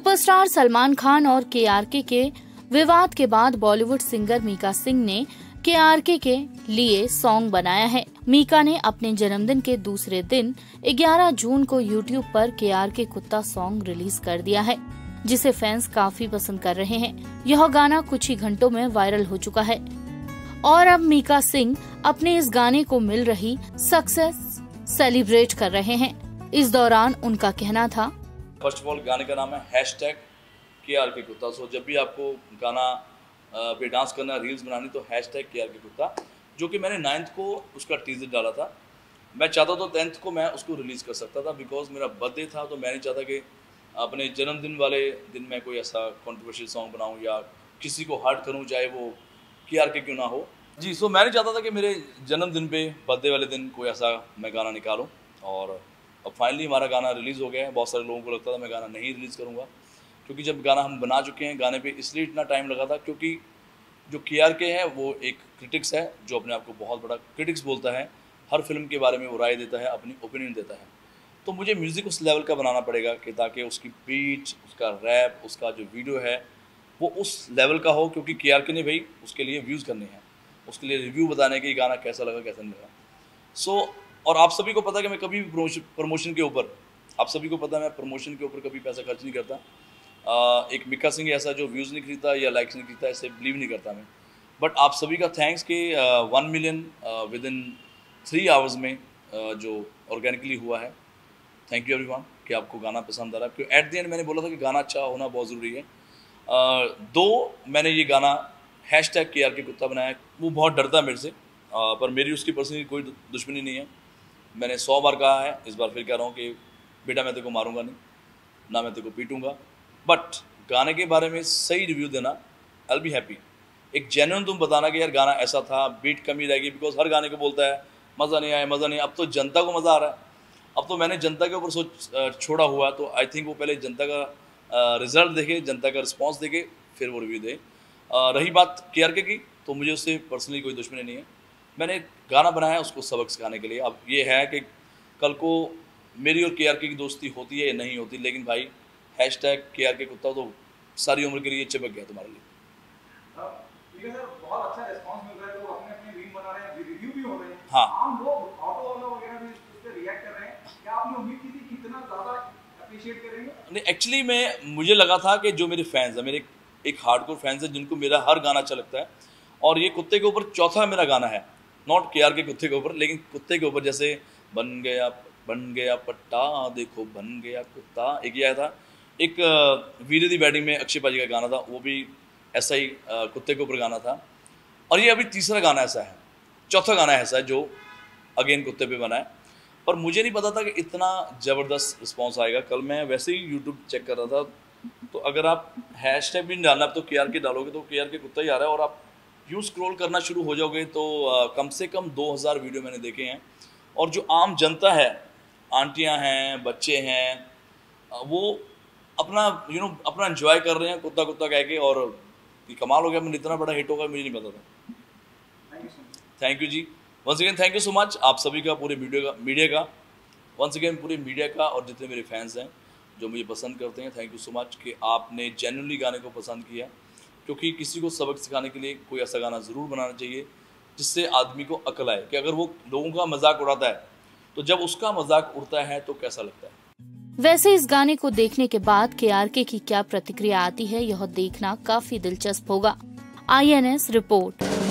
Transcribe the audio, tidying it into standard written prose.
Superstar Salman Khan और केआरके के विवाद के बाद बॉलीवुड सिंगर मीका सिंह ने केआरके के लिए सॉन्ग बनाया है। मीका ने अपने जन्मदिन के दूसरे दिन 11 जून को यूट्यूब पर केआरके कुत्ता सॉन्ग रिलीज कर दिया है, जिसे फैंस काफी पसंद कर रहे हैं। यह गाना कुछ ही घंटों में वायरल हो चुका है और अब मीका सिंह अपने इस गाने को मिल रही सक्सेस सेलिब्रेट कर रहे हैं। इस दौरान उनका कहना था, फर्स्ट ऑफ ऑल गाने का नाम है #KRK कुत्ता। सो जब भी आपको गाना पे डांस करना, रील्स बनानी, तो #KRK कुत्ता, जो कि मैंने 9th को उसका टीजर डाला था। मैं चाहता तो 10th को मैं उसको रिलीज़ कर सकता था, बिकॉज मेरा बर्थडे था, तो मैं नहीं चाहता कि अपने जन्मदिन वाले दिन मैं कोई ऐसा कॉन्ट्रोवर्शियल सॉन्ग बनाऊँ या किसी को हर्ट करूँ, चाहे वो KRK क्यों ना हो। जी, सो मैं नहीं चाहता था कि मेरे जन्मदिन पे, बर्थडे वाले दिन कोई ऐसा मैं गाना निकालूँ। और अब फाइनली हमारा गाना रिलीज़ हो गया है। बहुत सारे लोगों को लगता था मैं गाना नहीं रिलीज़ करूँगा, क्योंकि जब गाना हम बना चुके हैं, गाने पे इसलिए इतना टाइम लगा था क्योंकि जो KRK है वो एक क्रिटिक्स है, जो अपने आप को बहुत बड़ा क्रिटिक्स बोलता है। हर फिल्म के बारे में वो राय देता है, अपनी ओपिनियन देता है। तो मुझे म्यूज़िक उस लेवल का बनाना पड़ेगा कि ताकि उसकी बीट, उसका रैप, उसका जो वीडियो है वो उस लेवल का हो, क्योंकि KRK ने भाई उसके लिए व्यूज़ करने हैं, उसके लिए रिव्यू बताने कि गाना कैसा लगा कैसा नहीं लगा। सो और आप सभी को पता है कि मैं कभी भी प्रमोशन के ऊपर, आप सभी को पता है मैं प्रमोशन के ऊपर कभी पैसा खर्च नहीं करता। एक मीका सिंह ऐसा जो व्यूज़ नहीं खरीदता या लाइक्स नहीं खरीदता, ऐसे बिलीव नहीं करता मैं। बट आप सभी का थैंक्स कि 1 मिलियन विद इन 3 आवर्स में जो ऑर्गेनिकली हुआ है। थैंक यू एवरीवन कि आपको गाना पसंद आ रहा है, क्योंकि एट द एंड मैंने बोला था कि गाना अच्छा होना बहुत ज़रूरी है। दो मैंने ये गाना #KRK कुत्ता बनाया, वो बहुत डरता है मेरे से, पर मेरी उसकी पर्सनली कोई दुश्मनी नहीं है। मैंने 100 बार कहा है, इस बार फिर कह रहा हूँ कि बेटा मैं तेरे को मारूंगा नहीं, ना मैं तेरे को पीटूंगा, बट गाने के बारे में सही रिव्यू देना, आई विल बी हैप्पी। एक जेन्युइन तुम बताना कि यार गाना ऐसा था, बीट कमी रहेगी, बिकॉज हर गाने को बोलता है मज़ा नहीं आया, मज़ा नहीं। अब तो जनता को मज़ा आ रहा है, अब तो मैंने जनता के ऊपर छोड़ा हुआ, तो आई थिंक वो पहले जनता का रिजल्ट देखे, जनता का रिस्पॉन्स देखे, फिर वो रिव्यू दे। रही बात KRK की, तो मुझे उससे पर्सनली कोई दुश्मनी नहीं है। मैंने गाना बनाया उसको सबक सिखाने के लिए। अब ये है कि कल को मेरी और KRK की दोस्ती होती है या नहीं होती, लेकिन भाई #KRK कुत्ता तो सारी उम्र के लिए चिपक गया तुम्हारे लिए। बहुत अच्छा रिस्पांस मिल रहा है, लोग अपने रील बना रहे हैं, रिव्यू भी हो रहे हैं। हाँ, आम लोग, ऑटो वाला वगैरह भी उस पे रिएक्ट कर रहे हैं। क्या आपने उम्मीद की थी कि इतना ज़्यादा अप्रिशिएट करेंगे? नहीं, एक्चुअली मुझे लगा था कि जो मेरे फैंस हैं, मेरे एक हार्डकोर फैंस हैं जिनको मेरा हर गाना अच्छा लगता है, और ये कुत्ते के वीडियो चौथा मेरा गाना है, नॉट KRK कुत्ते के ऊपर, लेकिन कुत्ते के ऊपर, जैसे बन गया पट्टा देखो बन गया कुत्ता, एक ये आया था। एक वीरे दी बैटिंग में अक्षय पाजी का गाना था, वो भी ऐसा ही कुत्ते के ऊपर गाना था। और ये अभी तीसरा गाना ऐसा है, चौथा गाना ऐसा है जो अगेन कुत्ते पे बना है। पर मुझे नहीं पता था कि इतना ज़बरदस्त रिस्पॉन्स आएगा। कल मैं वैसे ही यूट्यूब चेक कर रहा था, तो अगर आप हैशटैग भी नहीं डालना, तो KRK डालोगे तो KRK कुत्ता ही आ रहा है, और आप यूँ स्क्रॉल करना शुरू हो जाओगे तो कम से कम 2000 वीडियो मैंने देखे हैं। और जो आम जनता है, आंटियां हैं, बच्चे हैं, वो अपना अपना एंजॉय कर रहे हैं कुत्ता कुत्ता कह के, और ये कमाल हो गया। मैंने इतना बड़ा हिट होगा मुझे नहीं पता था। थैंक यू जी, once again thank you so much आप सभी का, पूरे मीडिया का वंस अगेन, पूरे मीडिया का, और जितने मेरे फैंस हैं जो मुझे पसंद करते हैं, थैंक यू सो मच कि आपने जेन्युइनली गाने को पसंद किया। क्योंकि किसी को सबक सिखाने के लिए कोई ऐसा गाना ज़रूर बनाना चाहिए जिससे आदमी को अकल आए कि अगर वो लोगों का मजाक उड़ाता है, तो जब उसका मजाक उड़ता है तो कैसा लगता है। वैसे इस गाने को देखने के बाद KRK की क्या प्रतिक्रिया आती है, यह देखना काफी दिलचस्प होगा। INS report.